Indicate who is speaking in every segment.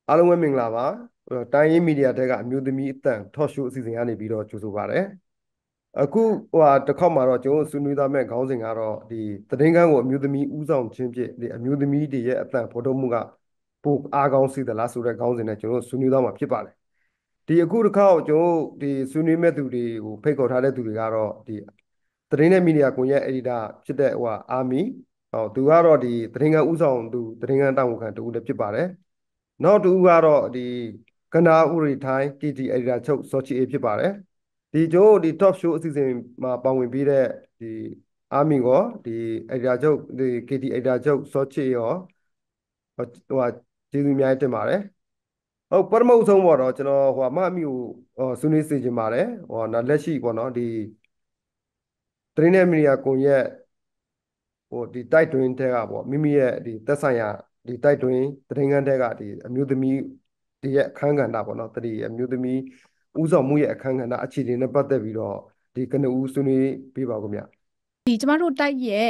Speaker 1: အားလုံးပဲမင်္ဂလာပါတိုင်းရင်းမီဒီယာတဲကအမျိုးသမီးအတန် talk show အစီအစဉ်ကနေပြီးတော့ကြိုဆိုပါရစေအခုတစ်ခေါက်မှာတော့ကျွန်တော်ဆွေးနွေးသားမဲ့ခေါင်းစဉ်ကတော့ဒီသတင်းခန်းကိုအမျိုးသမီးဦးဆောင်ခြင်းဖြင့်ဒီအမျိုးသမီးတွေရဲ့အတန်ဖော်ထုတ်မှုကပိုအားကောင်းစေသလားဆိုတဲ့ခေါင်းစဉ်နဲ့ကျွန်တော်ဆွေးနွေးသားမှာဖြစ်ပါတယ်ဒီအခုတစ်ခေါက်ကျွန်တော်ဒီဆွေးနွေးမဲ့သူတွေကိုဖိတ်ခေါ်ထားတဲ့သူတွေကတော့ဒီသတင်းနဲ့မီဒီယာကွန်ရက်အက်ဒီတာဖြစ်တဲ့အာမီသူကတော့ဒီသတင်းခန်းဦးဆောင်သူသတင်းခန်းတာဝန်ခံတူလည်းဖြစ်ပါတယ်နောက်တူကတော့ဒီကနာဥရီထိုင်း KT editor ချုပ်စောချီအေဖြစ်ပါတယ်ဒီကျိုးဒီ top show အစီအစဉ်မှာပါဝင်ပြီးတဲ့ဒီအာမင်ကိုဒီ editor ချုပ်ဒီ KT editor ချုပ်စောချီရောကျေးဇူးအများကြီးတင်ပါတယ်ဟုတ်ပထမဆုံးပေါ့တော့ကျွန်တော်အမအမိကိုဆွေးနွေးစေချင်ပါတယ်လက်ရှိပေါ့နော်ဒီသတင်းနဲ့မီဒီယာကွန်ရက်ဒီတိုက်တွင်းတဲ့ကပေါ့မိမိရဲ့ဒီသက်ဆိုင်ရာဒီတိုက်တွင်းသတင်းခန်းတဲ့ကဒီအမျိုးသမီးဒီရဲ့အခန်းကဏ္ဍပေါ့နော်တတိအမျိုးသမီးဥဆောင်မှုရဲ့အခန်းကဏ္ဍအခြေအနေနဲ့ပတ်သက်ပြီးတော့ဒီကနဦးဆွေးနွေးပြပါဦးခင်ဗျ
Speaker 2: ကျမတို့တိုက်ရဲ့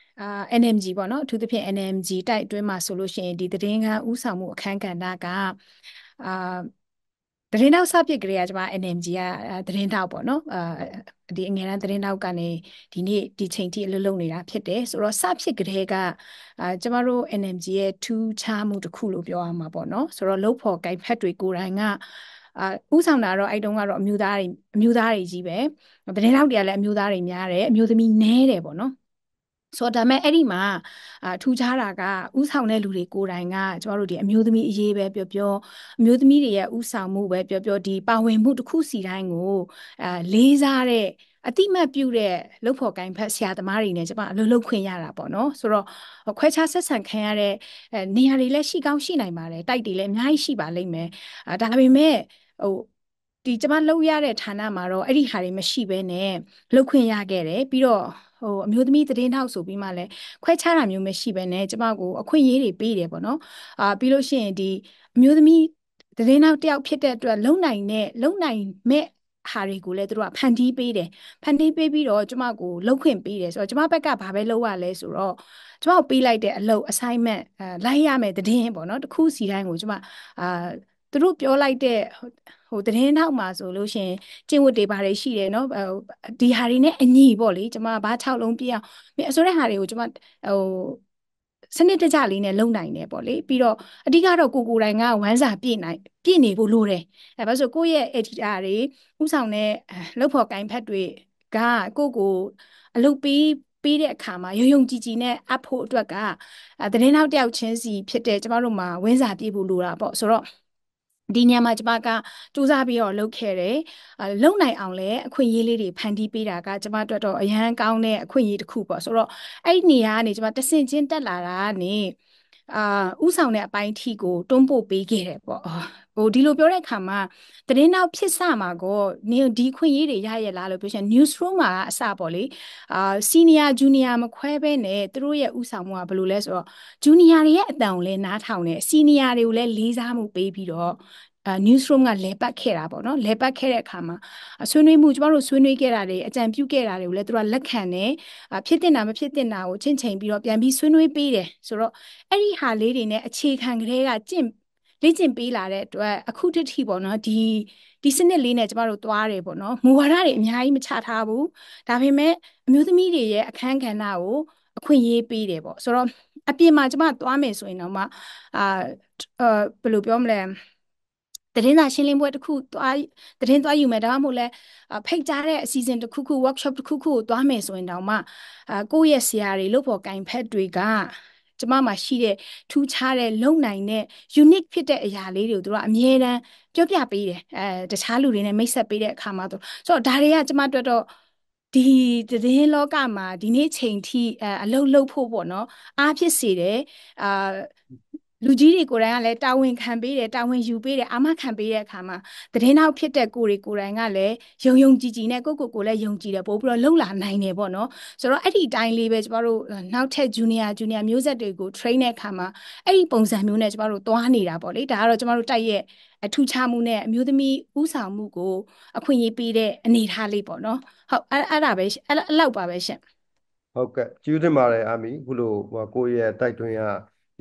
Speaker 2: NMG ပေါ့နော်အထူးသဖြင့် NMG တိုက်အတွင်းမှာဆိုလို့ရှိရင်ဒီသတင်းခန်းဦးဆောင်မှုအခန်းကဏ္ဍကအာသတင်းတောက်စဖြစ်ကြတဲ့ကျမ NMG ကသတင်းတောက်ပေါ့နော်ဒီအငယ်တန်းသတင်းတောက်ကနေဒီနေ့ဒီချိန်ထိအလုပ်လုပ်နေတာဖြစ်တယ်ဆိုတော့စဖြစ်ကြတဲ့ကကျမတို့ NMG ရဲ့ထူးခြားမှုတစ်ခုလို့ပြောရမှာပေါ့နော်ဆိုတော့လုပ်ဖို့ကိုင်ဖက်တွေကိုယ်တိုင်ကဥဆောင်တာတော့အဲ့တုန်းကတော့အမျိုးသားတွေကြီးပဲသတင်းတောက်တွေကလည်းအမျိုးသားတွေများတယ်အမျိုးသမီးနည်းတယ်ပေါ့နော်ဆိုတော့ဒါမဲ့အဲ့ဒီမှာထူးခြားတာကဥဆောင်တဲ့လူတွေကိုယ်တိုင်ကကျမတို့ဒီအမျိုးသမီးအရေးပဲပြောပြောအမျိုးသမီးတွေရဲ့ဥဆောင်မှုပဲပြောပြောဒီပါဝင်မှုတစ်ခုစီတိုင်းကိုလေးစားတဲ့အတိမတ်ပြုတဲ့လုပ်ဖို့ကိုင်ဖက်ဆရာသမားတွေနဲ့ကျမအလုပ်လုပ်ခွင့်ရတာပေါ့နော်ဆိုတော့ခွဲခြားဆက်ဆံခံရတဲ့နေရာတွေလည်းရှိကောင်းရှိနိုင်ပါတယ်တိုက်တွေလည်းအများကြီးရှိပါလိမ့်မယ်ဒါပေမဲ့ဟိုဒီကျမလုပ်ရတဲ့ဌာနမှာတော့အဲ့ဒီဟာတွေမရှိဘဲနဲ့လုပ်ခွင့်ရခဲ့တယ်ပြီးတော့အမျိုးသမီးသတင်းထောက်ဆိုပြီးမှလည်းခွဲခြားတာမျိုးမရှိဘဲနဲ့ကျမကိုအခွင့်အရေးတွေပေးတယ်ပေါ့နော်ပြီးလို့ရှိရင်ဒီအမျိုးသမီးသတင်းထောက်တယောက်ဖြစ်တဲ့အတွက်လုံနိုင်မဲ့ဟာတွေကိုလည်းသူတို့ကဖန်တီးပေးတယ်ဖန်တီးပေးပြီးတော့ကျမကိုလုပ်ခွင့်ပေးတယ်ဆိုတော့ကျမဘက်ကဘာပဲလုပ်ရလဲဆိုတော့ကျမကိုပေးလိုက်တဲ့အလုပ် assignment လိုက်ရမယ်သတင်းပေါ့နော်တစ်ခုစီတိုင်းကိုကျမအာသူတို့ပြောလိုက်တဲ့သတင်းထောက်မှာဆိုလို့ရှိရင်ကျင့်ဝတ်တွေဘာတွေရှိတယ်နော်ဒီဟာတွေနဲ့အညီပေါ့လေကျမဘာ6လုံးပြအောင်ဆိုတဲ့ဟာတွေကိုကျမစနစ်တကျလေးနဲ့လုံနိုင်တယ်ပေါ့လေပြီးတော့အဓိကတော့ကိုယ်တိုင်ကဝမ်းစာပြည့်နေဖို့လိုတယ်ဘာလို့ဆိုကိုယ့်ရဲ့ editor တွေဥဆောင်တဲ့လုပ်ဖော်ကိုင်ဖက်တွေကကိုအလုပ်ပေးတဲ့အခါမှာယုံကြည်ကြည်နဲ့အပ်ဖို့အတွက်ကသတင်းထောက်တယောက်ချင်းစီဖြစ်တဲ့ကျမတို့မှာဝမ်းစာပြည့်ဖို့လိုတာပေါ့ဆိုတော့ဒီညမှာကျမကစူးစမ်းပြီးတော့လုပ်ခဲ့တယ်လုံနိုင်အောင်လည်းအခွင့်အရေးလေးတွေဖန်တီးပေးတာကကျမအတွက်တော့အရန်ကောင်းတဲ့အခွင့်အရေးတစ်ခုပေါ့ဆိုတော့အဲ့ဒီနေရာကနေကျမတဆင့်ချင်းတက်လာတာကနေဥဆောင်တဲ့အပိုင်းထိကိုတွန်းပို့ပေးခဲ့တယ်ပေါ့ဒီလိုပြောတဲ့အခါမှာသတင်းနောက်ဖြစ်စမှာကိုနင်ဒီခွင့်ရေးတွေရရလားလို့ပြောချင် newsroom မှာအစပေါ့လေsenior junior မခွဲဘဲနဲ့သူတို့ရဲ့ဥဆောင်မှုကဘယ်လိုလဲဆိုတော့ junior တွေရဲ့အတန်ကိုလည်းနားထောင်တယ် senior တွေကိုလည်းလေးစားမှုပေးပြီးတော့newsroom ကလဲပတ်ခဲ့တာပေါ့နော်လဲပတ်ခဲ့တဲ့အခါမှာဆွေးနွေးမှုကျမတို့ဆွေးနွေးခဲ့တာတွေအကြံပြုခဲ့တာတွေကိုလည်းသူကလက်ခံတယ်ဖြစ်တင်တာမဖြစ်တင်တာကိုချင့်ချိန်ပြီးတော့ပြန်ပြီးဆွေးနွေးပေးတယ်ဆိုတော့အဲ့ဒီဟာလေးတွေနဲ့အခြေခံကလေးကလေ့ကျင့်ပေးလာတဲ့အတွက်အခုတည်းပေါ့နော်ဒီစနစ်လေးနဲ့ကျမတို့သွားတယ်ပေါ့နော်မူဝါဒတွေအများကြီးမချထားဘူးဒါပေမဲ့အမျိုးသမီးတွေရဲ့အခန်းကဏ္ဍကိုအခွင့်အရေးပေးတယ်ပေါ့ဆိုတော့အပြင်မှာကျမသွားမယ်ဆိုရင်တော့မှဘယ်လိုပြောမလဲသတင်းစာရှင်းလင်းပွဲတစ်ခုသတင်းသွားယူမယ်ဒါမှမဟုတ်လဲဖိတ်ကြားတဲ့အစီအစဉ်တစ်ခုခု workshop တစ်ခုခုကိုသွားမယ်ဆိုရင်တောင်မှကိုယ့်ရဲ့ဆရာတွေလုပ်ဖို့ကင်ဖက်တွေကကျမမှာရှိတဲ့ထူးခြားတဲ့လုံနိုင်တဲ့ unique ဖြစ်တဲ့အရာလေးတွေကိုသူတို့ကအမြဲတမ်းပြောပြပေးတယ်တခြားလူတွေနဲ့မိတ်ဆက်ပေးတဲ့အခါမှာဆိုတော့ဒါတွေကကျမအတွက်တော့ဒီသတင်းလောကမှာဒီနေ့ချိန်ထိအလုပ်လုပ်ဖို့ပေါ့နော်အားဖြစ်စေတယ်လူကြီးတွေကိုယ်တိုင်ကလည်းတာဝန်ခံပေးတယ်တာဝန်ယူပေးတယ်အာမခံပေးတဲ့အခါမှာသတင်းနောက်ဖြစ်တဲ့ကိုယ်တွေကိုယ်တိုင်ကလည်းယုံကြည်နဲ့ကိုလည်းယုံကြည်တယ်ပို့ပြီးတော့လှုပ်လာနိုင်တယ်ပေါ့နော်ဆိုတော့အဲ့ဒီအတိုင်းလေးပဲကျမတို့နောက်ထပ် junior မျိုးဆက်တွေကို train တဲ့အခါမှာအဲ့ဒီပုံစံမျိုးနဲ့ကျမတို့သွားနေတာပေါ့လေဒါကတော့ကျမတို့တိုက်ရဲ့အထူးခြားမှုနဲ့အမျိုးသမီးဥဆောင်မှုကိုအခွင့်အရေးပေးတဲ့အနေအထားလေးပေါ့နော်ဟုတ်အဲ့ဒါပဲအဲ့လောက်ပါပဲရှင်
Speaker 1: ဟုတ်ကဲ့ကျေးဇူးတင်ပါတယ်အာမီခုလိုကိုယ့်ရဲ့တိုက်တွန်းရဒီ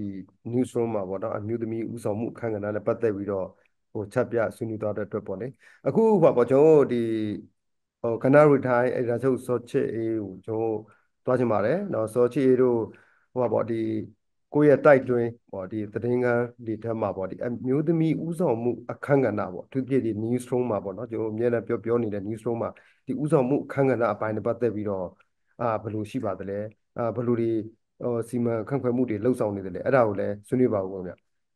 Speaker 1: newsroom မှာပေါ့နော်အမျိုးသမီးဦးဆောင်မှုအခမ်းကဏ္ဍနဲ့ပတ်သက်ပြီးတော့ချက်ပြဆွေးနွေးသွားတဲ့အတွက်ပေါ့လေအခုပေါ့ကျွန်တော်တို့ကဏ္ဍရီထိုင်အဲ့ဒါချုပ်စောချစ်အေးကိုကျွန်တော်သွားချင်ပါတယ်နော်စောချစ်အေးတို့ပေါ့ကိုယ့်ရဲ့တိုက်တွင်းပေါ့သတင်းကန်းဒီထက်မှာပေါ့အမျိုးသမီးဦးဆောင်မှုအခမ်းကဏ္ဍပေါ့သူပြည့်ဒီ newsroom မှာပေါ့နော်ကျွန်တော်အများနဲ့ပြောနေတဲ့ newsroom မှာဒီဦးဆောင်မှုအခမ်းကဏ္ဍအပိုင်းနဲ့ပတ်သက်ပြီးတော့ဘယ်လိုရှိပါသလဲဘယ်လိုတွေစီမံခန့်ခွဲမှုတွေလှုပ်ဆောင်နေတယ်လေအဲ့ဒါကိုလည်းဆွေးနွေးပါဦးခင်ဗျ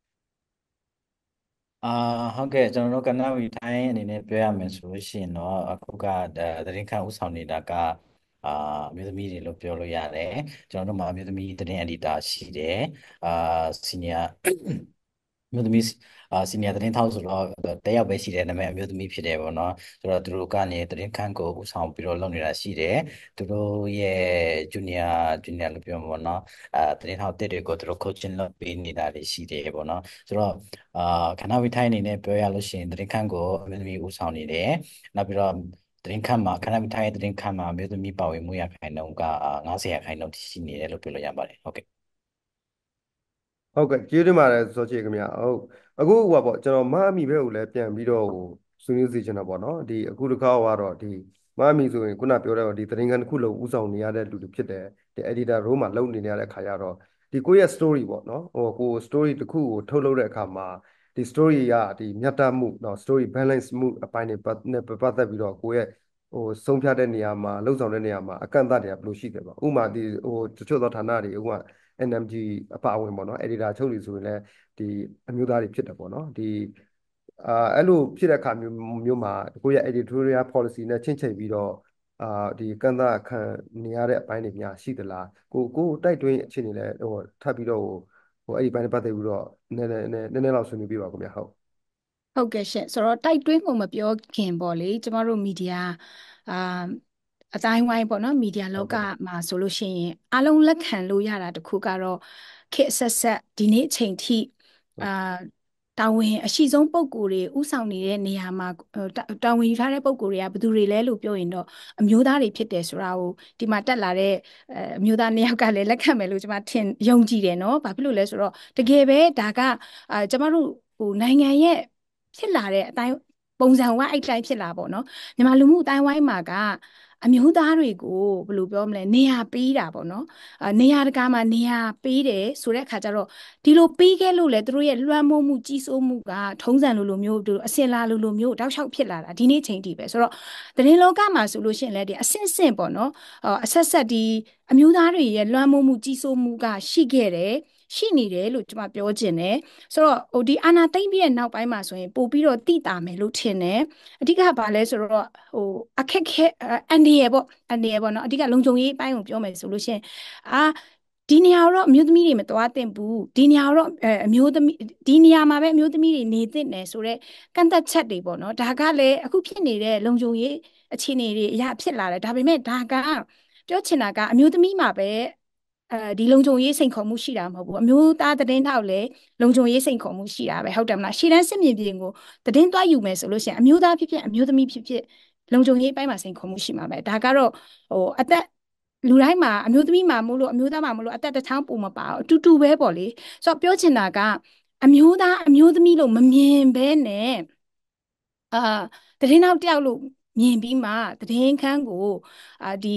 Speaker 3: အာဟုတ်ကဲ့ကျွန်တော်တို့ကဏ္ဍဝီထိုင်းအနေနဲ့ပြောရမယ်ဆိုလို့ရှိရင်တော့အခုကသတင်းခန့်ဦးဆောင်နေတာကအာအမျိုးသမီးတွေလို့ပြောလို့ရတယ်ကျွန်တော်တို့မှာအမျိုးသမီးသတင်းအယ်ဒီတာရှိတယ်အာစီနီယာအမျိုးသမီးစီနီယာသတင်းထောက်ဆိုတော့တယောက်ပဲရှိတယ်နာမည်အမျိုးသမီးဖြစ်တယ်ပေါ့နော်ဆိုတော့သူတို့ကနေသတင်းခန့်ကိုဦးဆောင်ပြီးတော့လုပ်နေတာရှိတယ်သူတို့ရဲ့ဂျူနီယာလို့ပြောမှာပေါ့နော်သတင်းထောက်တစ်တွေကိုသူတို့ coaching လုပ်ပေးနေတာတွေရှိတယ်ပေါ့နော်ဆိုတော့အာခဏဝိထိုင်းအနေနဲ့ပြောရလို့ရှိရင်သတင်းခန့်ကိုအမျိုးသမီးဦးဆောင်နေတယ်နောက်ပြီးတော့သတင်းခန့်မှာခဏဝိထိုင်းသတင်းခန့်မှာအမျိုးသမီးပါဝင်မှုရခိုင်နှုန်းက90%ထိရှိနေတယ်လို့ပြောလို့ရပါတယ်ဟုတ်ကဲ့
Speaker 1: ဟုတ်ကဲ့ကျေးဇူးတင်ပါတယ်စောချေခင်ဗျဟုတ်အခုပေါ့ကျွန်တော်မအမီဘက်ကိုလည်းပြန်ပြီးတော့ဆွေးနွေးစီချင်တာပေါ့နော်အခုတစ်ခါကတော့မအမီဆိုရင်ခုနပြောတဲ့သတင်းခန်းတစ်ခုလုံးဦးဆောင်နေရတဲ့လူတွေဖြစ်တယ်editor role မှာလုပ်နေရတဲ့ခါကျတော့ကိုယ့်ရဲ့ story ပေါ့နော်ကို story တစ်ခုကိုထုတ်လုပ်တဲ့အခါမှာstory ကမျှတမှုเนาะ story balance မှုအပိုင်းတွေနဲ့ပတ်သက်ပြီးတော့ကိုယ့်ရဲ့ဆုံးဖြတ်တဲ့နေရာမှာလှုပ်ဆောင်တဲ့နေရာမှာအကန့်အသတ်တွေကဘယ်လိုရှိတယ်ပေါ့ဥပမာတချို့သောဌာနတွေဥပမာ NMG အပါအဝင်ပေါ့နော် editor ချုပ်တွေဆိုရင်လည်းအမျိုးသားတွေဖြစ်တယ်ပေါ့နော်အဲ့လိုဖြစ်တဲ့အခါမျိုးမှာကိုယ့်ရဲ့ editorial policy နဲ့ချင့်ချိန်ပြီးတော့ကန့်သတ်ခံနေရတဲ့အပိုင်းတွေများရှိသလားကိုတိုက်တွန်းအခြေအနေနဲ့ထပ်ပြီးတော့အဲ့ဒီပိုင်းနဲ့ပတ်သက်ပြီးတော့နည်းနည်းလောက်ဆွေးနွေးပြပါခင်ဗျာဟုတ်
Speaker 2: ဟုတ်ကဲ့ရှင့်ဆိုတော့တိုက်တွင်းကိုမပြောခင်ပေါ့လေကျမတို့မီဒီယာအာအတိုင်းဝိုင်းပေါ့နော်မီဒီယာလောကမှာဆိုလို့ရှိရင်အလုံးလက်ခံလို့ရတာတခုကတော့ခေတ်ဆက်ဆက်ဒီနေ့အချိန်ထိအာတာဝန်အရှိဆုံးပုံကိုယ်တွေဥဆောင်နေတဲ့နေရာမှာတာဝန်ယူထားတဲ့ပုံကိုယ်တွေကဘယ်သူတွေလဲလို့ပြောရင်တော့အမျိုးသားတွေဖြစ်တယ်ဆိုတာကိုဒီမှာတက်လာတဲ့အမျိုးသားနှစ်ယောက်ကလည်းလက်ခံမယ်လို့ကျမထင်ယုံကြည်တယ်နော်။ဘာဖြစ်လို့လဲဆိုတော့တကယ်ပဲဒါကကျမတို့နိုင်ငံရဲ့ဖြစ်လာတဲ့အတိုင်းပုံစံကအဲ့တိုင်းဖြစ်လာပေါ့နော်မြန်မာလူမှုအတိုင်းဝိုင်းမှာကအမျိုးသားတွေကိုဘယ်လိုပြောမလဲနေရာပေးတာပေါ့နော်နေရာတကာမှာနေရာပေးတယ်ဆိုတဲ့အခါကျတော့ဒီလိုပေးခဲ့လို့လေသူတို့ရဲ့လွှမ်းမိုးမှုကြီးစိုးမှုကထုံးစံလိုမျိုးတို့အစင်လာလိုမျိုးတောက်လျှောက်ဖြစ်လာတာဒီနေ့ချိန်ထိပဲဆိုတော့သတင်းလောကမှာဆိုလို့ရှိရင်လည်းဒီအဆင့်ဆင့်ပေါ့နော်အဆက်ဆက်ဒီအမျိုးသားတွေရဲ့လွှမ်းမိုးမှုကြီးစိုးမှုကရှိခဲ့တယ်ရှိနေတယ်လို့ကျွန်မပြောချင်တယ်ဆိုတော့ဒီအာနာသိမ့်ပြီးတဲ့နောက်ပိုင်းမှာဆိုရင်ပို့ပြီးတော့တိတာမယ်လို့ထင်တယ်အဓိကဘာလဲဆိုတော့အခက်ခဲအန်ဒီရယ်ပေါ့အန်ဒီရယ်ပေါ့နော်အဓိကလုံခြုံရေးအပိုင်းကိုပြောမယ်ဆိုလို့ရှိရင်အာဒီနေရာတော့အမျိုးသမီးတွေမသွားသင့်ဘူးဒီနေရာတော့အမျိုးသမီးဒီနေရာမှာပဲအမျိုးသမီးတွေနေသင့်တယ်ဆိုတော့ကန့်သက်ချက်တွေပေါ့နော်ဒါကလည်းအခုဖြစ်နေတဲ့လုံခြုံရေးအခြေအနေတွေအရာဖြစ်လာတယ်ဒါပေမဲ့ဒါကပြောချင်တာကအမျိုးသမီးမှာပဲဒီလုံခြုံရေးစိန်ခေါ်မှုရှိတာမဟုတ်ဘူးအမျိုးသားသတင်းထောက်လည်းလုံခြုံရေးစိန်ခေါ်မှုရှိတာပဲဟုတ်တယ်မလားရှေ့တန်းစစ်မြေပြင်ကိုသတင်းသွားယူမယ်ဆိုလို့ရှိရင်အမျိုးသားဖြစ်ဖြစ်အမျိုးသမီးဖြစ်ဖြစ်လုံခြုံရေးပိုင်းမှာစိန်ခေါ်မှုရှိမှာပဲဒါကတော့အသက်လူတိုင်းမှာအမျိုးသမီးမှာမို့လို့အမျိုးသားမှာမို့လို့အသက်တစ်ချောင်းပုံမပါအောင်အတူတူပဲပေါ့လေဆိုတော့ပြောချင်တာကအမျိုးသားအမျိုးသမီးလို့မမြင်ဘဲနဲ့အာသတင်းထောက်တယောက်လို့မြင်ပြီးမှသတင်းခန်းကိုဒီ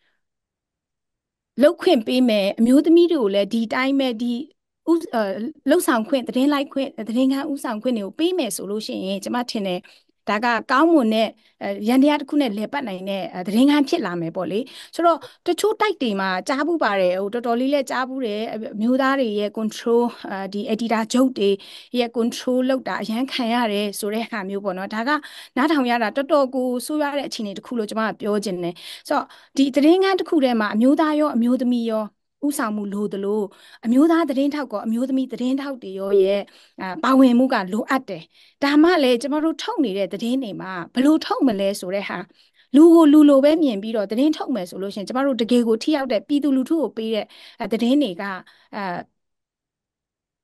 Speaker 2: လောက်ခွင့်ပေးမယ်အမျိုးသမီးတွေကိုလည်းဒီတိုင်းပဲဒီဥလှုပ်ဆောင်ခွင့်သတင်းလိုက်ခွင့်သတင်းခန်းဥဆောင်ခွင့်တွေကိုပေးမယ်ဆိုလို့ရှိရင်ကျွန်မထင်တယ်ဒါကကောင်းမွန်တဲ့ရန်တရားတစ်ခုနဲ့လည်ပတ်နိုင်တဲ့သတင်းခန်းဖြစ်လာမယ်ပေါ့လေဆိုတော့တချို့တိုက်တွေမှာကြားဘူးပါတယ်ဟိုတော်တော်လေးလည်းကြားဘူးတယ်အမျိုးသားတွေရဲ့ control ဒီ editor ချုပ်တွေရဲ့ control လောက်တာအရန်ခံရတယ်ဆိုတဲ့ဟာမျိုးပေါ့နော်ဒါကနားထောင်ရတာတော်တော်ကိုဆိုးရတဲ့အခြေအနေတစ်ခုလို့ကျွန်မကပြောချင်တယ်ဆိုတော့ဒီသတင်းခန်းတစ်ခုထဲမှာအမျိုးသားရောအမျိုးသမီးရောဥဆောင်မှုလိုသလိုအမျိုးသားသတင်းထောက်ကအမျိုးသမီးသတင်းထောက်တွေရောရဲ့ပါဝင်မှုကလိုအပ်တယ်ဒါမှလည်းကျမတို့ထုတ်နေတဲ့သတင်းတွေမှာဘယ်လိုထုတ်မလဲဆိုတဲ့ဟာလူကိုလူလိုပဲမြင်ပြီးတော့သတင်းထုတ်မယ်ဆိုလို့ရှိရင်ကျမတို့တကယ်ကိုထိရောက်တဲ့ပြည်သူလူထုကိုပေးတဲ့သတင်းတွေက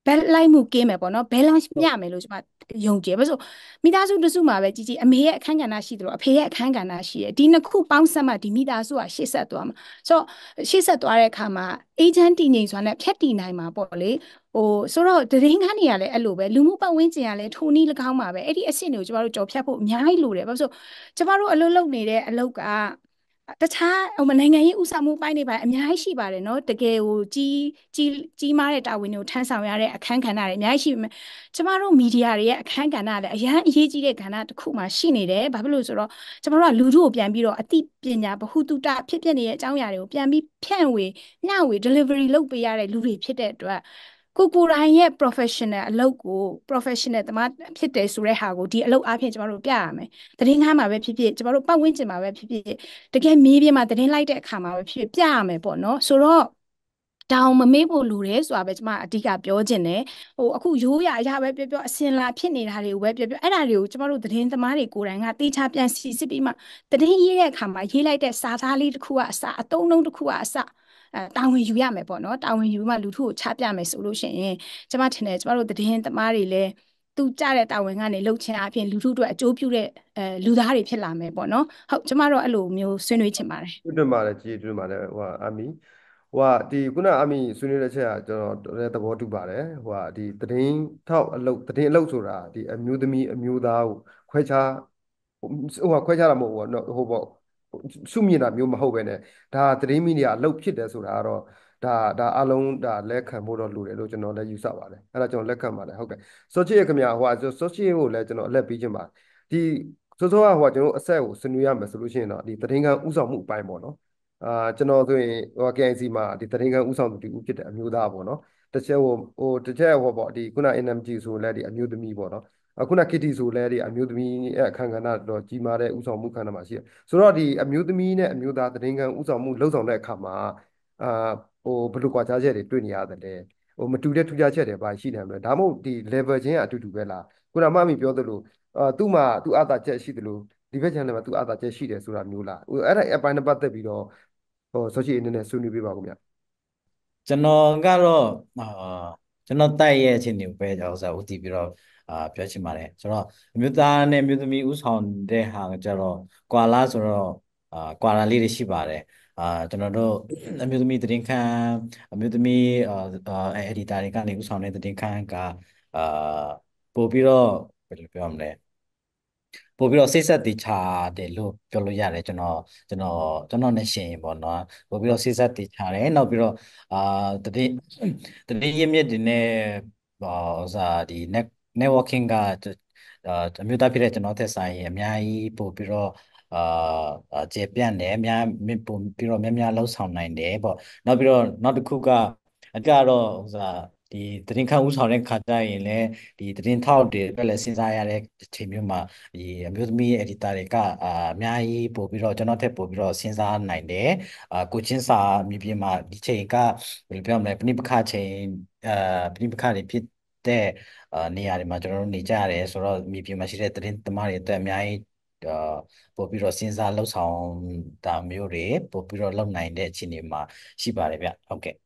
Speaker 2: ဘက်လိုက်မှုကင်းမယ်ပေါ့နော် balance မျှမယ်လို့ကျွန်မယုံကြည်ဘာလို့မိသားစုတစုမှာပဲကြီးကြီးအမေရဲ့အခန်းကဏ္ဍရှိသလိုအဖေရဲ့အခန်းကဏ္ဍရှိတယ်ဒီနှစ်ခုပေါင်းစပ်မှဒီမိသားစုကရှေ့ဆက်သွားမှာဆိုတော့ရှေ့ဆက်သွားတဲ့အခါမှာအေဂျင့်တည်ငြိမ်စွာနဲ့ဖြတ်တည်နိုင်မှာပေါ့လေဆိုတော့သတင်းခန်းတွေကလည်းအဲ့လိုပဲလူမှုပတ်ဝန်းကျင်ကလည်းထိုနည်း၎င်းမှာပဲအဲ့ဒီအဆင့်တွေကိုကျမတို့ကြော်ဖြတ်ဖို့အများကြီးလိုတယ်ဘာလို့ဆိုကျမတို့အလုပ်လုပ်နေတဲ့အလုပ်ကတခြားနိုင်ငံရေးဥဆောင်မှုပိုင်းတွေပါအများကြီးရှိပါတယ်เนาะတကယ်ကိုကြီးမားတဲ့တာဝန်တွေကိုထမ်းဆောင်ရတဲ့အခန်းကဏ္ဍတွေအများကြီးရှိပေမဲ့ကျမတို့မီဒီယာတွေရဲ့အခန်းကဏ္ဍလည်းအရန်အရေးကြီးတဲ့ကဏ္ဍတစ်ခုမှရှိနေတယ်ဘာဖြစ်လို့ဆိုတော့ကျမတို့ကလူထုကိုပြန်ပြီးတော့အသိပညာဗဟုသုတဖြစ်ပျက်နေတဲ့အကြောင်းအရာတွေကိုပြန်ပြီးဖြန့်ဝေမျှဝေ delivery လုပ်ပေးရတဲ့လူတွေဖြစ်တဲ့အတွက်ကိုယ်တိုင်ရဲ့ professional အလုပ်ကို professional သမားဖြစ်တယ်ဆိုတဲ့ဟာကိုဒီအလုပ်အားဖြင့်ကျမတို့ပြရမယ်သတင်းခန်းမှာပဲဖြစ်ဖြစ်ကျမတို့ပတ်ဝန်းကျင်မှာပဲဖြစ်ဖြစ်တကယ်မြေပြင်မှာသတင်းလိုက်တဲ့အခါမှာပဲဖြစ်ပြရမယ်ပေါ့နော်ဆိုတော့တောင်မမေ့ဖို့လိုတယ်ဆိုတာပဲကျွန်မအဓိကပြောချင်တယ်အခုရိုးရာအရာပဲပြောအစင်လာဖြစ်နေတာတွေကိုပဲပြောအဲ့ဒါတွေကိုကျွန်တော်တို့သတင်းသမားတွေကိုယ်တိုင်ကတေချာပြန်စီစစ်ပြီးမှသတင်းရေးတဲ့အခါမှာရေးလိုက်တဲ့စာသားလေးတစ်ခုကအစအသုံးနှုန်းတစ်ခုကအစတာဝန်ယူရမယ်ပေါ့နော်တာဝန်ယူမှလူထုကိုချပြမယ်ဆိုလို့ရှိရင်ကျွန်မထင်တယ်ကျွန်တော်တို့သတင်းသမားတွေလည်းသူကြတဲ့တာဝန်ကနေလှုပ်ချင်အပြင်လူထုအတွက်အကျိုးပြုတဲ့လူသားတွေဖြစ်လာမယ်ပေါ့နော်ဟုတ်ကျမတို့အဲ့လိုမျိုးဆွေးနွေးချင်ပါတယ်
Speaker 1: တွင်ပါတယ်ကြည်တွင်ပါတယ်ဟိုအာမီဟိုဒီခုနအာမီဆွေးနွေးတဲ့ချက်ကကျွန်တော်လည်းသဘောတူပါတယ်ဟိုဒီသတင်းထောက်အလုပ်သတင်းအလုပ်ဆိုတာဒီအမျိုးသမီးအမျိုးသားကိုခွဲခြားခွဲခြားတာမဟုတ်ဘူးเนาะဟိုပေါ့စုမြင်တာမျိုးမဟုတ်ပဲねဒါသတင်းမီဒီယာအလုပ်ဖြစ်တယ်ဆိုတာကတော့ဒါအလုံးဒါလက်ခံဖို့တော့လိုတယ်လို့ကျွန်တော်လည်းယူဆပါတယ်အဲ့ဒါကျွန်တော်လက်ခံပါတယ်ဟုတ်ကဲ့စောချစ်ရခင်ဗျာဟိုစောချစ်ကိုလည်းကျွန်တော်အလက်ပေးခြင်းပါဒီစောစောကဟိုကျွန်တော်အဆက်ကိုဆွေးနွေးရမယ်ဆိုလို့ရှိရင်တော့ဒီသတင်းကဥဆောင်မှုအပိုင်းပေါ့နော်ကျွန်တော်ဆိုရင်ဟို KIC မှာဒီသတင်းကဥဆောင်သူတူဖြစ်တဲ့အမျိုးသားပေါ့နော်တစ်ချက်တစ်ချက်ဟိုပေါ့ဒီခုန NMG ဆိုလည်းဒီအမျိုးသမီးပေါ့နော်ခုန KT ဆိုလည်းဒီအမျိုးသမီးရဲ့အခန်းကဏ္ဍတော့ကြီးမားတဲ့ဥဆောင်မှုခန္ဓာမှာရှိတယ်ဆိုတော့ဒီအမျိုးသမီးနဲ့အမျိုးသားသတင်းကဥဆောင်မှုလှုပ်ဆောင်တဲ့အခါမှာအာဘယ်လိုကွာခြားချက်တွေတွေ့နေရတယ်လဲမတူတဲ့ထူးခြားချက်တွေပါရှိတယ်မလဲဒါမှမဟုတ်ဒီ level ချင်းအတူတူပဲလားခုနမှမပြောသလိုသူ့မှာသူ့အာသာချက်ရှိသလိုဒီဘက် channel မှာသူ့အာသာချက်ရှိတယ်ဆိုတာမျိုးလားအဲ့ဒါအပိုင်းနဲ့ပတ်သက်ပြီးတော့စောရှိအနေနဲ့ဆွေးနွေးပေးပါဦးခင်ဗျ
Speaker 3: ကျွန်တော်ကတော့ကျွန်တော်တိုက်ရဲ့အခြေအနေကိုပဲဥစားဦးတည်ပြီးတော့ပြောချင်ပါတယ်ဆိုတော့အမျိုးသားနဲ့အမျိုးသမီးဥဆောင်တဲ့ဟာကကြတော့ကွာလားဆိုတော့ကွာလာလေးတွေရှိပါတယ်ကျွန်တော်တို့အမျိုးသမီးသတင်းခန်းအမျိုးသမီးအဒီတာတွေကနေဥဆောင်တဲ့သတင်းခန်းကအာပို့ပြီးတော့ဘယ်လိုပြောမလဲပို့ပြီးတော့စိတ်ဆက်တည်ချတယ်လို့ပြောလို့ရတယ်ကျွန်တော်နဲ့ရှင်ပေါ့နော်ပို့ပြီးတော့စိတ်ဆက်တည်ချတယ်နောက်ပြီးတော့အာတတိတတိရမြစ်တွေနဲ့ဥစားဒီ networking ကအမျိုးသားဖြစ်တဲ့ကျွန်တော်သက်ဆိုင်ရင်အများကြီးပို့ပြီးတော့ကျေပြန့်တယ်ပို့ပြီးတော့များများလှုပ်ဆောင်နိုင်တယ်ပေါ့နောက်ပြီးတော့နောက်တစ်ခုကအကြတော့ဥစားဒီသတင်းခန့်ဥဆောင်တဲ့ခါကျရင်လည်းဒီသတင်းထောက်တွေအတွက်လည်းစဉ်းစားရတဲ့အချိန်မျိုးမှာဒီအမျိုးသမီးရဲ့ editor တွေကအများကြီးပို့ပြီးတော့ကျွန်တော်ထက်ပို့ပြီးတော့စဉ်းစားနိုင်တယ်ကိုချင်းစာမြေပြင်မှာဒီချိန်ကဘယ်လိုပြောမလဲပဋိပက္ခချိန်ပဋိပက္ခတွေဖြစ်တဲ့နေရာတွေမှာကျွန်တော်တို့နေကြရတယ်ဆိုတော့မြေပြင်မှာရှိတဲ့သတင်းသမားတွေအတွက်အများကြီးပို့ပြီးတော့စဉ်းစားလှုပ်ဆောင်တာမျိုးတွေပို့ပြီးတော့လုပ်နိုင်တဲ့အခြေအနေမှာရှိပါတယ်ဗျဟုတ်ကဲ့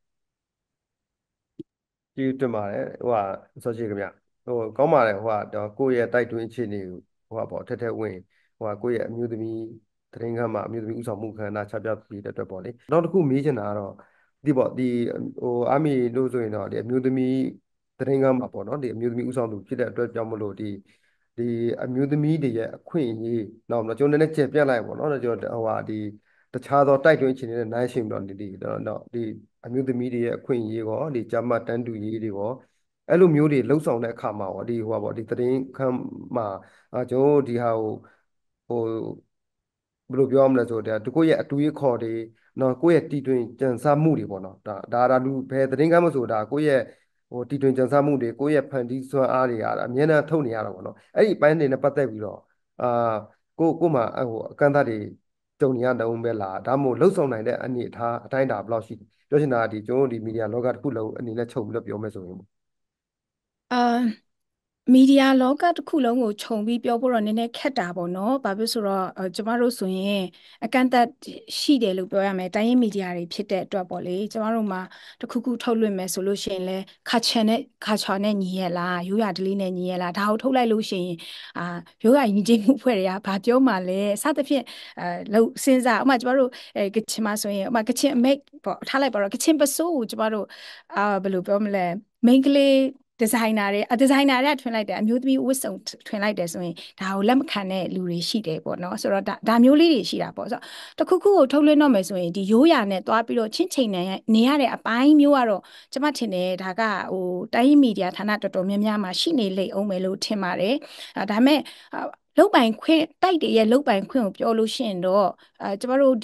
Speaker 1: ကျေးဇူးတင်ပါတယ်စောရှိခင်ဗျကောင်းပါတယ်တော့ကိုယ့်ရဲ့တိုက်တွန်းအခြေအနေကိုပေါ့ထက်ထက်ဝင်ကိုယ့်ရဲ့အမျိုးသမီးသတင်းခန်းမှာအမျိုးသမီးဥဆောင်မှုခန္ဓာချပြပြီးတဲ့အတွက်ပေါ့လေနောက်တစ်ခုမေးချင်တာကတော့ဒီပေါ့ဒီအာမီလို့ဆိုရင်တော့ဒီအမျိုးသမီးသတင်းခန်းမှာပေါ့နော်ဒီအမျိုးသမီးဥဆောင်သူဖြစ်တဲ့အတွက်ကြောင့်မလို့ဒီအမျိုးသမီးတွေရဲ့အခွင့်အရေးနောက်တော့ကျွန်တော်လည်းကျေပြတ်လိုက်ပေါ့နော်ကျွန်တော်ဒီတခြားသောတိုက်တွန်းအခြေအနေနဲ့နိုင်ရှင်တော့ဒီအမျိုးသမီးတွေရဲ့အခွင့်အရေးကောဒီဂျာမတန်းတူရေးတွေကောအဲ့လိုမျိုးတွေလှုပ်ဆောင်တဲ့အခါမှာပေါ့ဒီပေါ့ဒီသတင်းခန်းမှာကျွန်တော်ဒီဟာဟိုဘယ်လိုပြောရမလဲဆိုတော့ကိုယ့်ရဲ့အတူရေးခေါ်တွေနော်ကိုယ့်ရဲ့တီတွင်ကြံစမှုတွေပေါ့နော်ဒါလူဘယ်သတင်းကမ်းမဆိုတာကိုယ့်ရဲ့တီတွင်ကြံစမှုတွေကိုယ့်ရဲ့ဖန်တီးစွမ်းအားတွေအမြဲတမ်းထုတ်နေရတာပေါ့နော်အဲ့ဒီအပိုင်းတွေနဲ့ပတ်သက်ပြီးတော့အာကို့မှာအကန့်အသတ်တွေကြုံနေရတုန်းပဲလားဒါမှမဟုတ်လှုပ်ဆောင်နိုင်တဲ့အနေအထားအတိုင်းအတာဘယ်လောက်ရှိပြောချင်တာကဒီကျွန်တော်တို့ဒီမီဒီယာလောကတစ်ခုလုံးအနေနဲ့ချုပ်ပြီးတော့ပြောမယ်ဆိုရင်
Speaker 2: အာမီဒီယာလောကတစ်ခုလုံးကိုခြုံပြီးပြောဖို့တော့နည်းနည်းခက်တာပေါ့နော်။ဘာဖြစ်ဆိုတော့ကျမတို့ဆိုရင်အကန့်အသတ်ရှိတယ်လို့ပြောရမယ်။တိုင်းရင်းမီဒီယာတွေဖြစ်တဲ့အတွက်ပေါ့လေ။ကျမတို့မှာတစ်ခုခုထုတ်လွှင့်မယ်ဆိုလို့ရှိရင်လဲခါချာနဲ့ညီရဲ့လားရိုးရာဓလေ့နဲ့ညီရဲ့လားဒါကိုထုတ်လိုက်လို့ရှိရင်အာရိုးရာညီချင်းမှုဖွဲ့တွေကဘာပြောမှလဲစသဖြင့်လို့စဉ်းစားဥပမာကျမတို့ကချင်မှာဆိုရင်ဥပမာကချင်အမိတ်ပေါ့ထားလိုက်ပါတော့ကချင်ပစိုးကိုကျမတို့ဘယ်လိုပြောမလဲမိန်းကလေးဒီဇိုင်နာတွေကထွင်လိုက်တယ်အမျိုးသမီးဝတ်စုံထွင်လိုက်တယ်ဆိုရင်ဒါကိုလက်မခံတဲ့လူတွေရှိတယ်ပေါ့နော်ဆိုတော့ဒါမျိုးလေးတွေရှိတာပေါ့ဆိုတော့တခုခုကိုထုတ်လွှင့်တော့မယ်ဆိုရင်ဒီရိုးရာနဲ့တွားပြီးတော့ချင်းချိန်နေရတဲ့အပိုင်းမျိုးကတော့ကျမထင်တယ်ဒါကဟိုတိုင်းရင်းမီဒီယာဌာနတော်တော်များများမှာရှိနေလိမ့်အောင်မယ်လို့ထင်ပါတယ်ဒါပေမဲ့လုတ်ပိုင်ခွင့်တိုက်တွေရဲ့လုတ်ပိုင်ခွင့်ကိုပြောလို့ရှိရင်တော့ကျမတို့ဒီ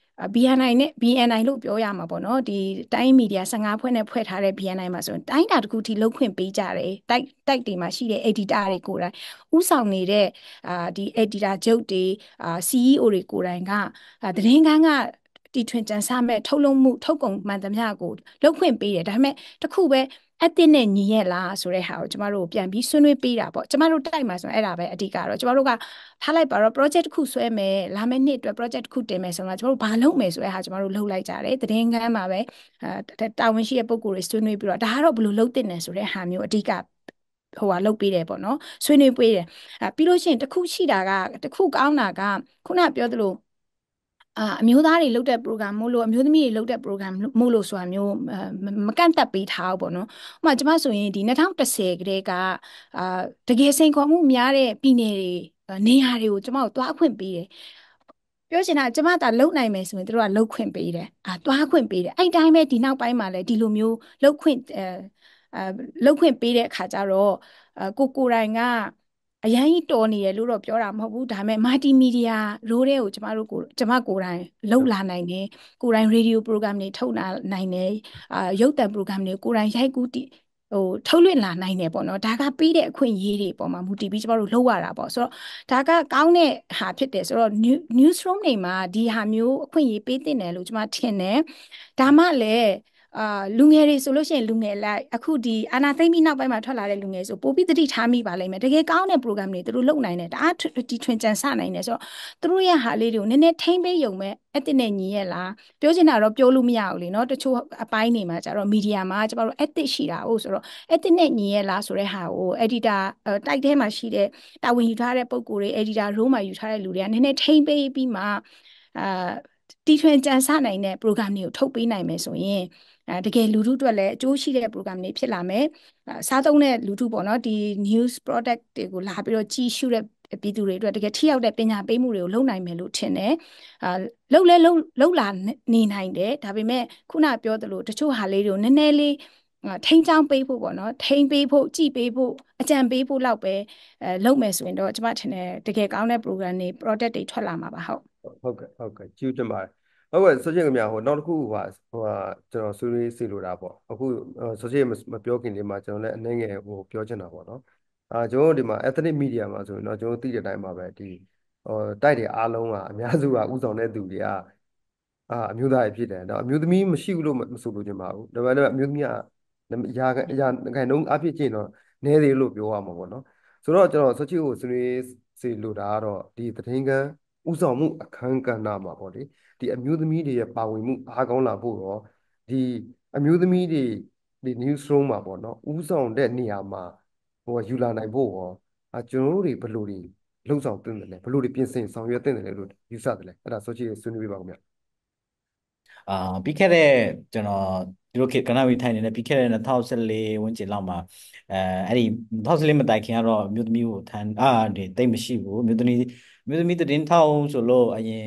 Speaker 2: BNI နဲ့ BNI လို့ပြောရမှာပေါ့နော်ဒီတိုင်းမီဒီယာ15ဖွဲ့နဲ့ဖွဲ့ထားတဲ့ BNI မှာဆိုရင်တိုင်းတာတစ်ခုထိလောက်ခွင့်ပေးကြတယ်တိုက်တွေမှာရှိတဲ့ editor တွေကိုယ်တိုင်ဥဆောင်နေတဲ့ဒီ editor ချုပ်တွေCEO တွေကိုယ်တိုင်ကသတင်းခန်းကတီထွင်ကြံစမဲ့ထုတ်လုပ်မှုထုတ်ကုန်မှန်သမျှကိုလောက်ခွင့်ပေးတယ်ဒါပေမဲ့တခုပဲအသစ်နဲ့ညီရဲ့လားဆိုတဲ့ဟာကိုကျမတို့ပြန်ပြီးဆွေးနွေးပေးတာပေါ့ကျမတို့တိုက်မှာဆိုရင်အဲ့ဒါပဲအဓိကတော့ကျမတို့ကထားလိုက်ပါတော့ project တစ်ခုဆွဲမယ်လာမယ့်နှစ်အတွက် project တစ်ခုတင်မယ်ဆိုတော့ကျမတို့ဘာလုပ်မယ်ဆိုတဲ့ဟာကျမတို့လုပ်လိုက်ကြတယ်သတင်းခန်းမှာပဲတာဝန်ရှိတဲ့ပုံကိုယ်တွေဆွေးနွေးပြီးတော့ဒါကတော့ဘယ်လိုလုပ်တင်တယ်ဆိုတဲ့ဟာမျိုးအဓိကဟိုဟာလုပ်ပေးတယ်ပေါ့နော်ဆွေးနွေးပေးတယ်ပြီးလို့ရှိရင်တစ်ခုရှိတာကတစ်ခုကောင်းတာကခုနပြောသလိုအမျိုးသားတွေလုပ်တဲ့ program မို့လို့အမျိုးသမီးတွေလုပ်တဲ့ program မို့လို့ဆိုတာမျိုးမကန့်သက်ပေးထားဘူးပေါ့နော်။ဥပမာကျမဆိုရင်ဒီ2010ကတည်းကအာတကယ်စိန်ခေါ်မှုများတဲ့ပြည်နယ်တွေနေရာတွေကိုကျမတို့သွားခွင့်ပေးတယ်။ပြောချင်တာကျမသာလုံနိုင်မယ်ဆိုရင်တို့ကလုံခွင့်ပေးတယ်။သွားခွင့်ပေးတယ်။အဲ့တိုင်းပဲဒီနောက်ပိုင်းမှာလည်းဒီလိုမျိုးလုံခွင့်လုံခွင့်ပေးတဲ့အခါကျတော့ကိုယ်တိုင်ကအရန်ကြီးတော်နေရလို့တော့ပြောတာမဟုတ်ဘူးဒါပေမဲ့မာတီမီဒီယာရိုးတဲ့ကိုကျမကိုယ်တိုင်လှုပ်လာနိုင်တယ်ကိုယ်တိုင်ရေဒီယိုပရိုဂရမ်တွေထုတ်လာနိုင်တယ်ရုပ်သံပရိုဂရမ်တွေကိုယ်တိုင်ရိုက်ကူးဟိုထုတ်လွှင့်လာနိုင်တယ်ပေါ့နော်ဒါကပြီးတဲ့အခွင့်အရေးတွေပေါ်မှာမူတည်ပြီးကျမတို့လှုပ်ရတာပေါ့ဆိုတော့ဒါကကောင်းတဲ့ဟာဖြစ်တယ်ဆိုတော့ newsroom တွေမှာဒီဟာမျိုးအခွင့်အရေးပေးတင်တယ်လို့ကျမထင်တယ်ဒါမှလည်းလူငယ်တွေဆိုလို့ရှိရင်လူငယ်လိုက်အခုဒီအာနာသိမ့်ပြီးနောက်ပိုင်းမှာထွက်လာတဲ့လူငယ်ဆိုပိုပြီးသတိထားမိပါလိမ့်မယ်တကယ်ကောင်းတဲ့ program တွေသူတို့လုပ်နိုင်တယ်တအားဒီထွင်ကြံစနိုင်တယ်ဆိုတော့သူတို့ရဲ့ဟာလေးတွေကိုနည်းနည်းထိမ့်ပေးရုံပဲအတစ်နဲ့ညီရဲ့လားပြောချင်တာတော့ပြောလို့မရဘူးလေနော်တချို့အပိုင်းတွေမှာကျတော့မီဒီယာမှာကျမတို့အတစ်ရှိတာဟုတ်ဆိုတော့အတစ်နဲ့ညီရဲ့လားဆိုတဲ့ဟာကို editor တိုက်ထဲမှာရှိတဲ့တာဝန်ယူထားတဲ့ပုံကိုယ်တွေ editor role မှာယူထားတဲ့လူတွေကနည်းနည်းထိမ့်ပေးပြီးမှအာတီထွင်ကြံစနိုင်တဲ့ program တွေကိုထုတ်ပေးနိုင်မယ်ဆိုရင်တကယ်လူထုအတွက်လည်းအကျိုးရှိတဲ့ program တွေဖြစ်လာမယ်စားသုံးတဲ့လူထုပေါ့နော်ဒီ news product တွေကိုလာပြီးတော့ကြည့်ရှုတဲ့ပြည်သူတွေအတွက်တကယ်ထိရောက်တဲ့ပညာပေးမှုတွေကိုလုပ်နိုင်မယ်လို့ထင်တယ်လုပ်လာနေနိုင်တယ်ဒါပေမဲ့ခုနပြောသလိုတချို့ဟာလေးတွေကိုနည်းနည်းလေးထိန်းချောင်းပေးဖို့ပေါ့နော်ထိန်းပေးဖို့ကြည်ပေးဖို့အကြံပေးဖို့လောက်ပဲလုပ်မယ်ဆိုရင်တော့ကျမထင်တယ်တကယ်ကောင်းတဲ့ program တွေ product တွေထွက်လာမှာပါ
Speaker 1: ဟုတ်ကဲ့ကျေးဇူးတင်ပါတယ်ဟုတ်ကဲ့ဆိုချင်ခင်ဗျာဟိုနောက်တစ်ခုကျွန်တော်ဆွေးနွေးစီလိုတာပေါ့အခုဆိုချင်မပြောခင်လေးမှာကျွန်တော်လည်းအနည်းငယ်ပြောချင်တာပေါ့နော်ကျွန်တော်တို့ဒီမှာ ethnic media မှာဆိုရင်တော့ကျွန်တော်သိတဲ့အတိုင်းပါပဲဒီတိုက်တွေအားလုံးကအများစုကဥဆောင်တဲ့သူတွေကအမျိုးသားတွေဖြစ်တယ်တော့အမျိုးသမီးမရှိဘူးလို့မဆိုလိုချင်ပါဘူးဒါပေမဲ့အမျိုးသမီးကရာခိုင်နှုန်းအဖြစ်ချင်းတော့နည်းသေးလို့ပြောရမှာပေါ့နော်ဆိုတော့ကျွန်တော်ဆိုချင်ကိုဆွေးနွေးစီလိုတာကတော့ဒီသတင်းကန်းဥဆောင်မှုအခန်းကဏ္ဍမှာပေါ့လေဒီအမျိုးသမီးတွေရဲ့ပါဝင်မှုအားကောင်းလာဖို့တော့ဒီအမျိုးသမီးတွေဒီ newsroom မှာပေါ့နော်ဥဆောင်တဲ့နေရာမှာယူလာနိုင်ဖို့ရောကျွန်တော်တို့တွေဘယ်လိုတွေလှုပ်ဆောင်သင့်တယ်လဲဘယ်လိုတွေပြင်ဆင်ဆောင်ရွက်သင့်တယ်လဲလို့ယူဆတယ်လဲအဲ့ဒါဆိုချင်ဆွေးနွေးပေးပါဦးခင်ဗျ
Speaker 3: အာပြီးခဲ့တဲ့ကျွန်တော်ဒီလိုခေတ်ကနဝီထိုင်နေတဲ့ပြီးခဲ့တဲ့2014ဝန်းကျင်လောက်မှာအဲ့ဒီ2014မတိုင်ခင်ကတော့မြို့သမီးကိုထမ်းဒီတိတ်မရှိဘူးမြို့သမီးသတင်းထောင်ဆိုလို့အရင်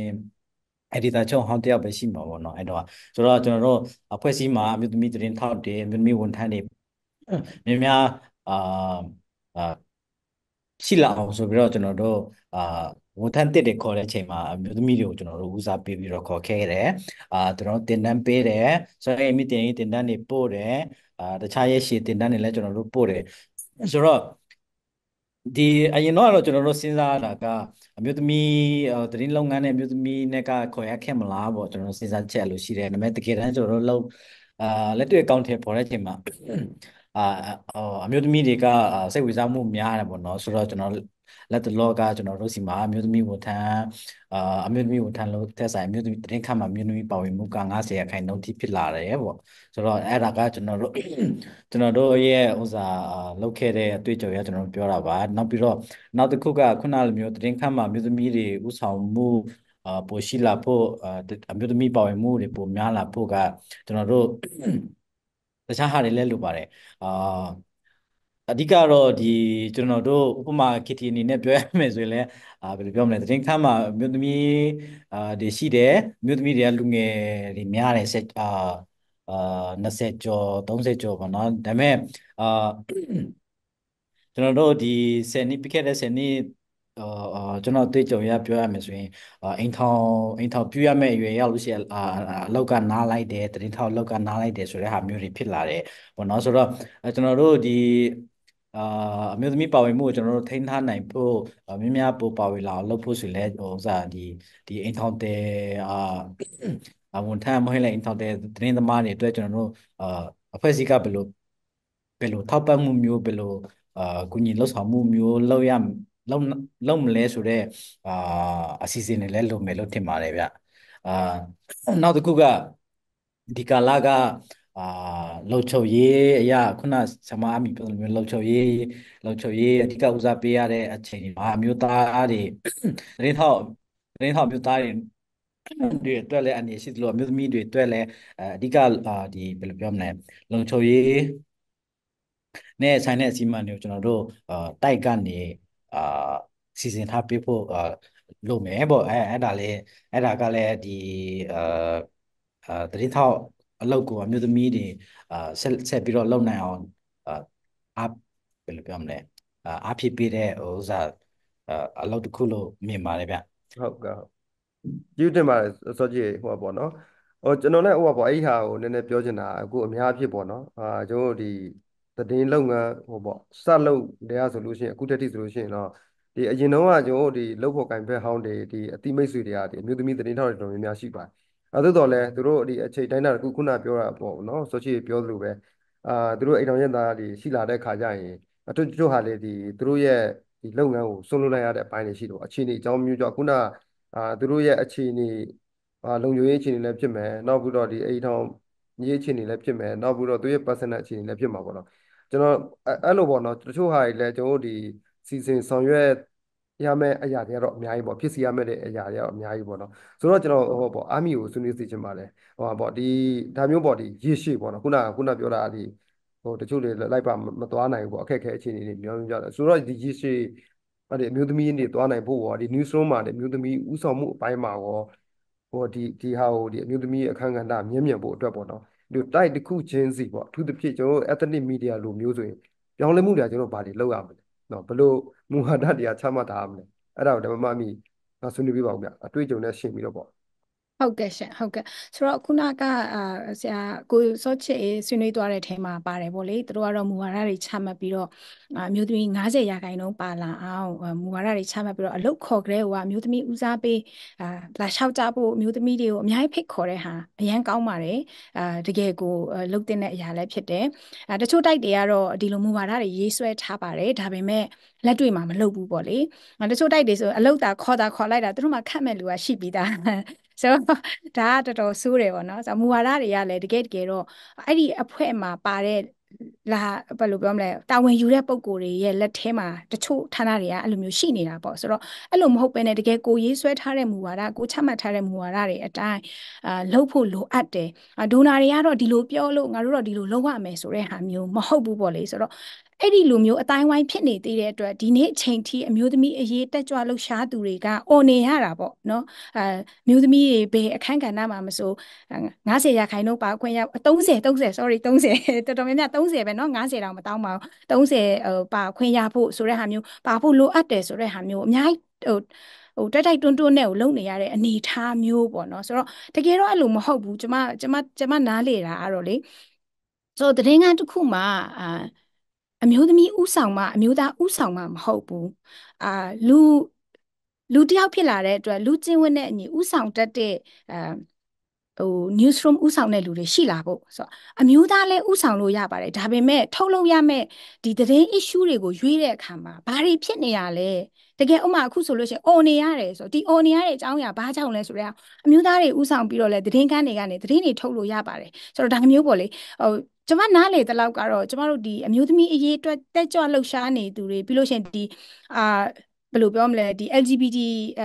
Speaker 3: editor ချုပ်ဟောင်းတယောက်ပဲရှိမှာပေါ့နော်အဲ့တော့ဆိုတော့ကျွန်တော်တို့အဖွဲ့အစည်းမှာမြို့သမီးသတင်းထောက်တွေမြို့သမီးဝန်ထမ်းတွေများများအာရှိလာအောင်ဆိုပြီးတော့ကျွန်တော်တို့ဝန်ထမ်းတစ်တွေခေါ်တဲ့အချိန်မှာအမျိုးသမီးတွေကိုကျွန်တော်တို့ဦးစားပေးပြီးတော့ခေါ်ခဲ့တယ်ကျွန်တော်တို့တင်တန်းပေးတယ်ဆိုရင်မိတင်တန်းတွေပို့တယ်တခြားရဲ့ရှေ့တင်တန်းတွေလည်းကျွန်တော်တို့ပို့တယ်ဆိုတော့ဒီအရင်တော့ကျွန်တော်တို့စဉ်းစားရတာကအမျိုးသမီးသတင်းလုပ်ငန်းနဲ့အမျိုးသမီးနဲ့ကခေါ်ရခဲ့မလားပေါ့ကျွန်တော်တို့စဉ်းစားချက်လို့ရှိတယ်ဒါပေမဲ့တကယ်တမ်းကျွန်တော်တို့လောက်လက်တွေ့အကောင့်ထဲပေါ်တဲ့အချိန်မှာအမျိုးသမီးတွေကစိတ်ဝင်စားမှုများတယ်ပေါ့နော်ဆိုတော့ကျွန်တော်လက်တလောကကျွန်တော်တို့စီမှာအမျိုးသမီးဝန်ထမ်းအမျိုးသမီးဝန်ထမ်းလို့သက်ဆိုင်အမျိုးသမီးတင်းခတ်မှာအမျိုးသမီးပါဝင်မှုက90%ထိဖြစ်လာတယ်ပေါ့ဆိုတော့အဲ့ဒါကကျွန်တော်တို့ရဲ့ဥစားလုပ်ခဲ့တဲ့အတွေ့အကြုံရကျွန်တော်တို့ပြောတာပါနောက်ပြီးတော့နောက်တစ်ခုကခုနလိုမျိုးတင်းခတ်မှာအမျိုးသမီးတွေဥဆောင်မှုပိုရှိလာဖို့အမျိုးသမီးပါဝင်မှုတွေပိုများလာဖို့ကကျွန်တော်တို့တခြားဟာတွေလည်းလိုပါတယ်အာအဓိကတော့ကျွန်တော်တို့ဥပမာ KT အနေနဲ့ပြောရမယ်ဆိုရင်လည်းဘယ်လိုပြောမလဲသတင်းခန်းမှာအမျိုးသမီးတွေရှိတယ်အမျိုးသမီးတွေကလူငယ်တွေများတယ်အာ20ကျော်30ကျော်ပေါ့နော်ဒါပေမဲ့အာကျွန်တော်တို့10 နှစ်ပြီးခဲ့တဲ့10 နှစ်ကျွန်တော်တွေ့ကြုံရပြောရမယ်ဆိုရင်အိမ်ထောင်ပြုရမယ့်အရွယ်ရောက်လို့ရှိရင်အလောက်ကနားလိုက်တယ်တရင်ထောင်အလောက်ကနားလိုက်တယ်ဆိုတဲ့ဟာမျိုးတွေဖြစ်လာတယ်ပေါ့နော်ဆိုတော့ကျွန်တော်တို့အာအမျိုးသမီးပါဝင်မှုကိုကျွန်တော်တို့ထိန်းထားနိုင်ဖို့များများပိုပါဝင်လာအောင်လုပ်ဖို့ဆိုလဲဟိုဥစားဒီအိမ်ထောင်တဲ့ဝန်ထမ်းမဟုတ်လည်းအိမ်ထောင်တဲ့သတင်းသမားတွေအတွက်ကျွန်တော်တို့အဖွဲ့အစည်းကဘယ်လိုထောက်ပံ့မှုမျိုးဘယ်လိုကူညီလှုပ်ဆောင်မှုမျိုးလုပ်လုပ်မလဲဆိုတော့အာအစီအစဉ်တွေလည်းလုပ်မယ်လို့ထင်ပါတယ်ဗျအာနောက်တစ်ခုကဒီကာလကအာလုံခြုံရေးအရာခုနဆမအမိပြောလိုမျိုးလုံခြုံရေးအဓိကဦးစားပေးရတဲ့အချိန်မှာအမျိုးသားတွေသတင်းထောက်သတင်းထောက်အမျိုးသားတွေအတွက်လည်းအနေရှိသလိုအမျိုးသမီးတွေအတွက်လည်းအဓိကဘယ်လိုပြောမလဲလုံခြုံရေးနဲ့ဆိုင်တဲ့အစီအမံတွေကိုကျွန်တော်တို့တိုက်ကနေအာစီစဉ်ထားပေးဖို့လုပ်မယ်ပေါ့အဲ့ဒါကလည်းအာတတိထောက်အလုပ်ကိုအမျိုးသမီးတွေဆက်ပြီးတော့လုပ်နိုင်အောင်အာအားဘယ်လိုပြောမလဲအားဖြစ်ပေးတဲ့ဥစားအလုပ်တစ်ခုလို့မြင်ပါတယ်ဗျ
Speaker 1: ဟုတ်ကဲ့ကျေးဇူးတင်ပါတယ်စောကြီးဟိုပါပေါ့နော်ကျွန်တော်လည်းဟိုပါပေါ့အဲ့ဒီဟာကိုနည်းနည်းပြောချင်တာအခုအများအဖြစ်ပေါ့နော်ကျွန်တော်တို့သတင်းလုပ်ငန်းဟိုပေါ့စလုပ်တရားဆိုလို့ရှိရင်အခုတက်တိဆိုလို့ရှိရင်တော့အရင်တော့ကကျွန်တော်တို့လုပ်ဖို့ကင်ဖက်ဟောင်းတွေအတိမိတ်ဆွေတွေကအမျိုးသမီးသတင်းထောက်တွေတော်တော်များများရှိပါတယ်သို့တော်လည်းသူတို့အချိန်တိုင်းတာတခုခုနပြောတာပေါ့နော်စောကြီးပြောသလိုပဲသူတို့အိမ်တော်ရက်သားတွေရှိလာတဲ့ခါကျရင်အတူတူဟာလေသူတို့ရဲ့လုပ်ငန်းကိုဆွလို့လိုက်ရတဲ့အပိုင်းတွေရှိတော့အခြေအနေအကြောင်းမျိုးကြောင့်ခုနသူတို့ရဲ့အခြေအနေလုံခြုံရေးအခြေအနေလည်းဖြစ်မယ်နောက်ပြီးတော့အိမ်ထောင်ရေးအခြေအနေလည်းဖြစ်မယ်နောက်ပြီးတော့သူရဲ့ personal အခြေအနေလည်းဖြစ်မှာပေါ့နော်ကျွန်တော်အဲ့လိုပေါ့နော်တချို့ဟာတွေလည်းကျွန်တော်တို့စီစဉ်ဆောင်ရွက်ရမယ့်အရာတွေကတော့အများကြီးပေါ့ဖြစ်စီရမယ့်တဲ့အရာတွေကတော့အများကြီးပေါ့နော်ဆိုတော့ကျွန်တော်ဟိုပေါ့အာမီကိုဆွေးနွေးစီချင်ပါတယ်ဟိုပေါ့ဒါမျိုးပေါ့ရေရှည်ပေါ့နော်ခုနပြောတာဟိုတချို့တွေလိုက်ပါမသွားနိုင်ဘူးပေါ့အခက်အခဲအခြေအနေတွေမျိုးမျိုးကြတယ်ဆိုတော့ရေရှည်အမျိုးသမီးတွေသွားနိုင်ဖို့ရောnewsroom မှာအမျိုးသမီးဥဆောင်မှုအပိုင်းမှာရောဟိုဒီဟာကိုအမျိုးသမီးအခန်းကဏ္ဍမြင့်မြတ်ဖို့အတွက်ပေါ့နော်တိုက်တစ်ခုချင်းစီပေါ့အထူးသဖြင့်ကျွန်တော်တို့ ethnic media လိုမျိုးဆိုရင်ပြောင်းလဲမှုတွေကကျွန်တော်ဘာတွေလုပ်ရမလဲနော်ဘယ်လိုမူဝါဒတရားချမှတ်ထားရမလဲအဲ့ဒါကိုဓမ္မမမီဆွေးနွေးပြပါဦးဗျအတွေ့အကြုံနဲ့ရှင်းပြီးတော့ပေါ့
Speaker 2: ဟုတ်ကဲ့ရှင်ဟုတ်ကဲ့ဆိုတော့ခုနကဆရာကိုစောချစ်ဆွေးနွေးသွားတဲ့ထဲမှာပါတယ်ဗောလေသူတို့ကတော့မူဝါဒတွေချမှတ်ပြီးတော့အမျိုးသမီး90%ပါလာအောင်မူဝါဒတွေချမှတ်ပြီးတော့အလုတ်ခေါ်ကြတဲ့ဟိုကအမျိုးသမီးဦးစားပေးလာလျှောက်ကြဖို့အမျိုးသမီးတွေကိုအများကြီးဖိတ်ခေါ်တဲ့ဟာအရန်ကောင်းပါတယ်တကယ်ကိုလုတ်တဲ့အရာလည်းဖြစ်တယ်တချို့တိုက်တွေကတော့ဒီလိုမူဝါဒတွေရေးဆွဲထားပါတယ်ဒါပေမဲ့လက်တွေ့မှာမလုပ်ဘူးပေါ့လေတချို့တိုက်တွေဆိုအလုတ်တာခေါ်လိုက်တာသူတို့မှခတ်မဲ့လူကရှိပြီးသားဆိုတော့ဒါကတော်တော်ဆိုးတယ်ပေါ့နော်ဆိုတော့မူဝါဒတွေကလည်းတကယ်တော့အဲ့ဒီအဖွဲ့မှာပါတဲ့လာဘယ်လိုပြောမလဲတာဝန်ယူတဲ့ပုံကိုယ်တွေရဲ့လက်ထဲမှာတချို့ဌာနတွေကအဲ့လိုမျိုးရှိနေတာပေါ့ဆိုတော့အဲ့လိုမဟုတ်ဘဲနဲ့တကယ်ကိုရေးဆွဲထားတဲ့မူဝါဒကိုချမှတ်ထားတဲ့မူဝါဒတွေအတိုင်းလုပ်ဖို့လိုအပ်တယ်ဒိုနာတွေကတော့ဒီလိုပြောလို့ငါတို့တော့ဒီလိုလုပ်ရမယ်ဆိုတဲ့ဟာမျိုးမဟုတ်ဘူးပေါ့လေဆိုတော့အဲ့ဒီလိုမျိုးအတိုင်းဝိုင်းဖြစ်နေသေးတဲ့အတွက်ဒီနေ့အချိန်ထိအမျိုးသမီးအရေးတက်ကြွလှုပ်ရှားသူတွေကအော်နေရတာပေါ့နော်မျိုးသမီးတွေဘယ်အခန်းကဏ္ဍမှာမဆို90%ပါခွင့်ရ30 sorry 30တော်တော်များများ30ပဲเนาะ90တောင်မတောင်းပါဘူး30ပါခွင့်ရဖို့ဆိုတဲ့ဟာမျိုးပါဖို့လိုအပ်တယ်ဆိုတဲ့ဟာမျိုးအများကြီးတိုက်တိုက်တွန်းတွန်းနဲ့ကိုလုပ်နေရတဲ့အနေအထားမျိုးပေါ့เนาะဆိုတော့တကယ်တော့အဲ့လိုမဟုတ်ဘူးကျမနားလေတာအဲ့တော့လေဆိုတော့သတင်းခန်းတစ်ခုမှာအမျိုးသမီးဥဆောင်မှအမျိုးသားဥဆောင်မှမဟုတ်ဘူးအာလူတယောက်ဖြစ်လာတဲ့အတွက်လူချင်းဝတ်နဲ့အညီဥဆောင်တတ်တဲ့ newsroom ဥဆောင်တဲ့လူတွေရှိလာဖို့ဆိုတော့အမျိုးသားလည်းဥဆောင်လို့ရပါတယ်ဒါပေမဲ့ထုတ်လုပ်ရမယ့်ဒီသတင်း issue တွေကိုရွေးတဲ့အခါမှာဘာတွေဖြစ်နေရလဲတကယ်ဥမာအခုဆိုလို့ရှိရင်အော်နေရတယ်ဆိုတော့ဒီအော်နေရတဲ့အကြောင်းအရာဘာကြောင့်လဲဆိုတော့အမျိုးသားတွေဥဆောင်ပြီးတော့လဲသတင်းခန်းတွေကနေသတင်းတွေထုတ်လို့ရပါတယ်ဆိုတော့ဒါမျိုးပေါ့လေကျမနားလေတဲ့လောက်ကတော့ကျမတို့ဒီအမျိုးသမီးအရေးအတွက်တက်ကြွလှုပ်ရှားနေသူတွေပြီးလို့ရှိရင်ဒီအာဘယ်လိုပြောမလဲဒီ LGBT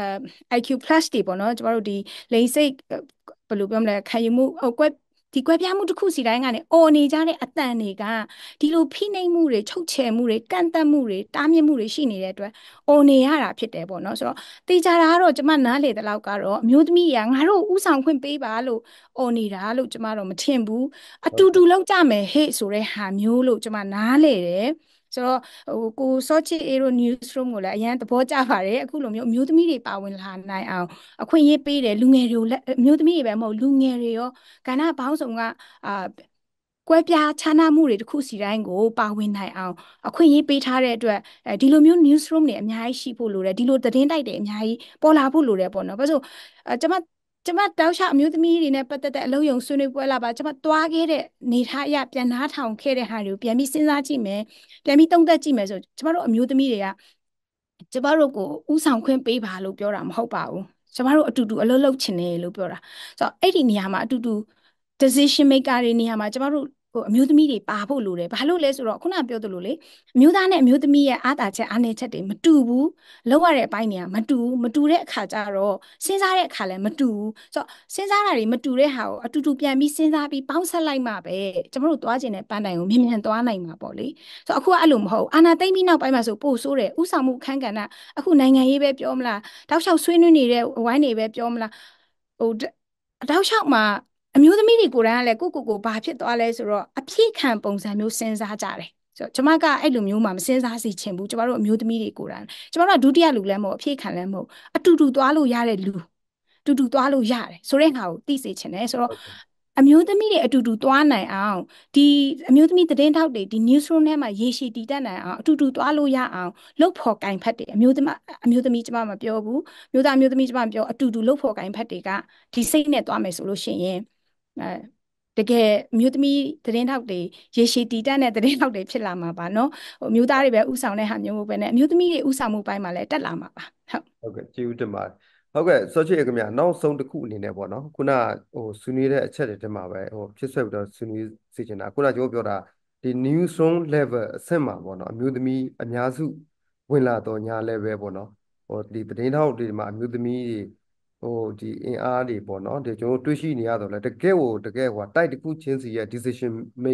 Speaker 2: IQ+ တွေပေါ့နော်ကျမတို့ဒီလိင်စိတ်ဘယ်လိုပြောမလဲခံယူမှုကွဲပြားမှုတစ်ခုစီတိုင်းကနေအော်နေကြတဲ့အတန်တွေကဒီလိုဖိနှိပ်မှုတွေချုပ်ချယ်မှုတွေကန့်သက်မှုတွေတားမြစ်မှုတွေရှိနေတဲ့အတွက်အော်နေရတာဖြစ်တယ်ပေါ့နော်ဆိုတော့တေချာတာကတော့ကျမနားလေတဲ့လောက်ကတော့အမျိုးသမီးတွေကငါတို့ဥဆောင်ခွင့်ပေးပါလို့အော်နေတာလို့ကျမတော့မထင်ဘူးအတူတူလောက်ကြမယ်ဟဲ့ဆိုတဲ့ဟာမျိုးလို့ကျမနားလေတယ်ဆိုတော့ကိုစောချစ်အေးတို့ newsroom ကိုလည်းအရန်သဘောကျပါတယ်အခုလိုမျိုးအမျိုးသမီးတွေပါဝင်လာနိုင်အောင်အခွင့်အရေးပေးတယ်လူငယ်တွေကိုအမျိုးသမီးတွေပဲမဟုတ်လူငယ်တွေရောကဏ္ဍပေါင်းစုံကကွဲပြားခြားနားမှုတွေတစ်ခုစီတိုင်းကိုပါဝင်နိုင်အောင်အခွင့်အရေးပေးထားတဲ့အတွက်ဒီလိုမျိုး newsroom တွေအများကြီးရှိဖို့လိုတယ်ဒီလိုသတင်းတိုက်တွေအများကြီးပေါ်လာဖို့လိုတယ်ပေါ့နော်ဘာလို့ကျမတောက်လျှောက်အမျိုးသမီးတွေနဲ့ပတ်သက်တဲ့အလုပ်ရုံဆွေးနွေးပွဲလာပါကျမသွားခဲ့တဲ့နေထားအရပြန်နားထောင်ခဲ့တဲ့ဟာတွေကိုပြန်ပြီးစဉ်းစားကြည့်မယ်ပြန်ပြီးသုံးသပ်ကြည့်မယ်ဆိုကျမတို့အမျိုးသမီးတွေကကျမတို့ကိုဥဆောင်ခွင့်ပေးပါလို့ပြောတာမဟုတ်ပါဘူးကျမတို့အတူတူအလုပ်လုပ်ချင်တယ်လို့ပြောတာဆိုတော့အဲ့ဒီနေရာမှာအတူတူ decision maker တွေနေရာမှာကျမတို့အမျိုးသမီးတွေပါဖို့လိုတယ်ဘာလို့လဲဆိုတော့ခုနပြောသလိုလေအမျိုးသားနဲ့အမျိုးသမီးရဲ့အားသာချက်အားနည်းချက်တွေမတူဘူးလောက်ရတဲ့အပိုင်းတွေကမတူတဲ့အခါကျတော့စဉ်းစားတဲ့အခါလည်းမတူဘူးဆိုတော့စဉ်းစားတာတွေမတူတဲ့ဟာကိုအတူတူပြန်ပြီးစဉ်းစားပြီးပေါင်းဆက်လိုက်မှပဲကျမတို့သွားကျင်တဲ့ပန်းတိုင်ကိုမြင်မြန်သွားနိုင်မှာပေါ့လေဆိုတော့အခုကအဲ့လိုမဟုတ်အာနာသိမ့်ပြီးနောက်ပိုင်းမှာဆိုပို့ဆိုးတယ်ဥဆောင်မှုအခန်းကဏ္ဍအခုနိုင်ငံရေးပဲပြောမလားတောက်လျှောက်ဆွေးနွေးနေတဲ့ဝိုင်းတွေပဲပြောမလားဟိုတောက်လျှောက်မှာအမျိုးသမီးတွေကိုယ်တိုင်ကလည်းကိုဘာဖြစ်သွားလဲဆိုတော့အပြည့်ခံပုံစံမျိုးစဉ်းစားကြတယ်ဆိုတော့ကျမကအဲ့လိုမျိုးမှမစဉ်းစားစေချင်ဘူးကျမတို့အမျိုးသမီးတွေကိုယ်တိုင်ကျမတို့ကဒုတိယလူလည်းမဟုတ်အပြည့်ခံလည်းမဟုတ်အတူတူသွားလို့ရတဲ့လူအတူတူသွားလို့ရတယ်ဆိုတဲ့ဟာကိုသိစေချင်တယ်ဆိုတော့အမျိုးသမီးတွေအတူတူသွားနိုင်အောင်ဒီအမျိုးသမီးသတင်းထောက်တွေဒီ newsroom ထဲမှာရေရှည်တည်တတ်နိုင်အောင်အတူတူသွားလို့ရအောင်လှုပ်ဖော်ကင်ဖက်တွေအမျိုးသမီးကျမမပြောဘူးအမျိုးသမီးကျမမပြောအတူတူလှုပ်ဖော်ကင်ဖက်တွေကဒီစိတ်နဲ့သွားမယ်ဆိုလို့ရှိရင်တကယ်အမျိုးသမီးသတင်းထောက်တွေရေရှည်တည်တတ်တဲ့သတင်းထောက်တွေဖြစ်လာမှာပါနော်ဟိုအမျိုးသားတွေပဲဥဆောင်တဲ့ဟာမျိုးမဟုတ်ပဲနဲ့အမျိုးသမီးတွေဥဆောင်မှုပိုင်းမှာလည်းတက်လာမှာပါ
Speaker 1: ဟုတ်ကဲ့ကျေးဇူးတင်ပါတယ်ဟုတ်ကဲ့စောချစ်ခင်ဗျာနောက်ဆုံးတစ်ခုအနေနဲ့ပေါ့နော်ခုနဆွေးနွေးတဲ့အချက်တွေတည်းမှာပဲဖြစ်ဆွဲပြီးတော့ဆွေးနွေးစေချင်တာခုနကျွန်တော်ပြောတာဒီ newsroom level အဆင့်မှာပေါ့နော်အမျိုးသမီးအများစုဝင်လာတော့ညာ level ပေါ့နော်ဒီသတင်းထောက်တွေမှာအမျိုးသမီးတွေဒီအင်အားတွေပေါ့နော်ဒီကျွန်တော်တွေ့ရှိနေရတော့လေတကယ်ဟိုတိုက်တစ်ခုချင်းစီရဲ့ decision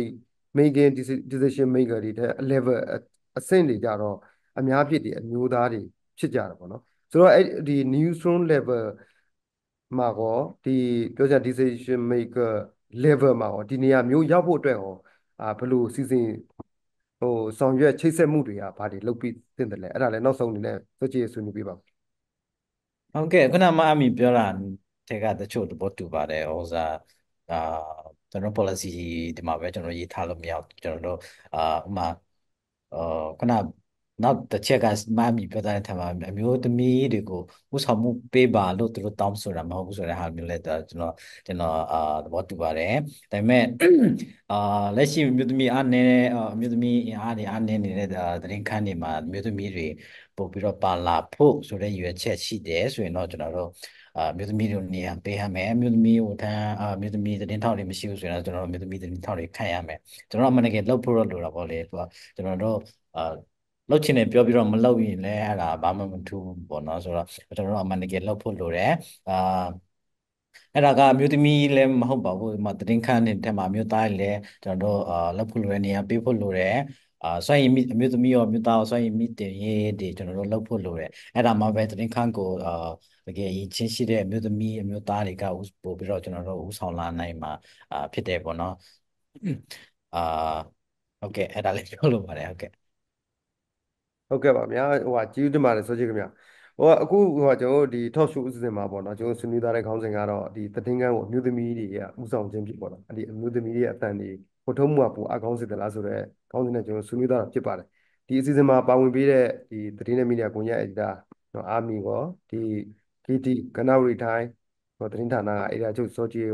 Speaker 1: making decision maker တွေတဲ့ level အဆင့်တွေကြတော့အများဖြစ်တယ်အမျိုးသားတွေဖြစ်ကြတာပေါ့နော်ဆိုတော့အဲ့ဒီ newsroom level မှာကောဒီပြောကြ decision maker level မှာကောဒီနေရာမျိုးရောက်ဖို့အတွက်ရောဘယ်လိုစီစဉ်ဆောင်ရွက်ချိတ်ဆက်မှုတွေကဘာတွေလုပ်ပြီးသင့်တယ်လဲအဲ့ဒါလည်းနောက်ဆုံးအနေနဲ့စကြည့်ဆွေးနွေးပြပါဦး
Speaker 3: ဟုတ်ကဲ့ခုနမအမီပြောတာတဲ့ကတချို့သဘောတူပါတယ်ဟိုစားအာကျွန်တော် policy ဒီမှာပဲကျွန်တော်ရေးထားလို့မရဘူးကျွန်တော်တို့ဥမာခုနနောက်တစ်ချက်ကမအမီပြောတဲ့ထက်မှာအမျိုးသမီးတွေကိုဥဆောင်မှုပေးပါလို့သူတို့တောင်းဆိုတာမဟုတ်ဘူးဆိုတဲ့ဟာမျိုးလဲကျွန်တော်သဘောတူပါတယ်ဒါပေမဲ့လက်ရှိအမျိုးသမီးအားနည်းအမျိုးသမီးအင်အားတွေအားနည်းနေတဲ့သတင်းခန်းတွေမှာအမျိုးသမီးတွေပို့ပြီးတော့ပါလာဖို့ဆိုတဲ့ရည်ရွယ်ချက်ရှိတယ်ဆိုရင်တော့ကျွန်တော်တို့အမျိုးသမီးတို့နေရာပေးရမယ်အမျိုးသမီးဟိုတန်းအမျိုးသမီးသတင်းထောက်တွေမရှိဘူးဆိုရင်တော့ကျွန်တော်တို့အမျိုးသမီးသတင်းထောက်တွေခန့်ရမယ်ကျွန်တော်တို့အမှန်တကယ်လုပ်ဖို့တော့လိုတာပေါ့လေသူကကျွန်တော်တို့လုပ်ချင်တယ်ပြောပြီးတော့မလုပ်ရင်လည်းအဲ့ဒါဘာမှမထူးဘူးပေါ့နော်ဆိုတော့ကျွန်တော်တို့အမှန်တကယ်လုပ်ဖို့လိုတယ်အဲ့ဒါကအမျိုးသမီးလည်းမဟုတ်ပါဘူးဒီမှာသတင်းခန်းတဲ့မှာအမျိုးသားလည်းကျွန်တော်တို့လုပ်ဖို့လိုတဲ့နေရာပေးဖို့လိုတယ်စွမ်းရည်အမျိုးသမီးရောအမျိုးသားရောစွမ်းရည်မြင့်တင်ရေးတွေကျွန်တော်တို့လုပ်ဖို့လိုတယ်အဲ့ဒါမှပဲသတင်းခန်းကိုတကယ်ရည်ချင်းရှိတဲ့အမျိုးသမီးအမျိုးသားတွေကပို့ပြီးတော့ကျွန်တော်တို့ဥဆောင်လာနိုင်မှာဖြစ်တယ်ပေါ့နော်အာဟုတ်ကဲ့အဲ့ဒါလေးပြောလို့ပါတယ်ဟုတ်ကဲ့
Speaker 1: ဟုတ်ကဲ့ပါဗျာကျေးဇူးတင်ပါတယ်စောချစ်ခင်ဗျာအခုကျွန်တော်တို့ဒီ talk show အစီအစဉ်မှာပေါ့နော်ကျွန်တော်ဆွေးနွေးထားတဲ့ခေါင်းစဉ်ကတော့ဒီသတင်းခန်းကိုအမျိုးသမီးတွေကဥဆောင်ခြင်းဖြစ်ပေါ့နော်ဒီအမျိုးသမီးတွေရဲ့အတန်တွေပိုထုံးမှုကပိုအကောင်းစေသလားဆိုတော့ခေါင်းစဉ်နဲ့ကျွန်တော်ဆွေးနွေးထားတာဖြစ်ပါတယ်ဒီအစီအစဉ်မှာပါဝင်ပေးတဲ့ဒီသတင်းနဲ့မီဒီယာကွန်ရက်အက်ဒီတာအာမီရောဒီ KT ကနဝရီထိုင်းသတင်းဌာနကအေဒါချုပ်စောချစ်ရော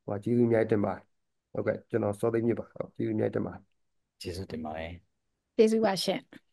Speaker 1: ဟိုကျေးဇူးအများကြီးတင်ပါတယ်ဟုတ်ကဲ့ကျွန်တော်စောသိမ်းမြစ်ပါဟုတ်ကျေးဇူးအများကြီးတင်ပါတယ်
Speaker 3: ကျေးဇူးတင်ပါတယ်
Speaker 2: ကျေးဇူးပါရှင်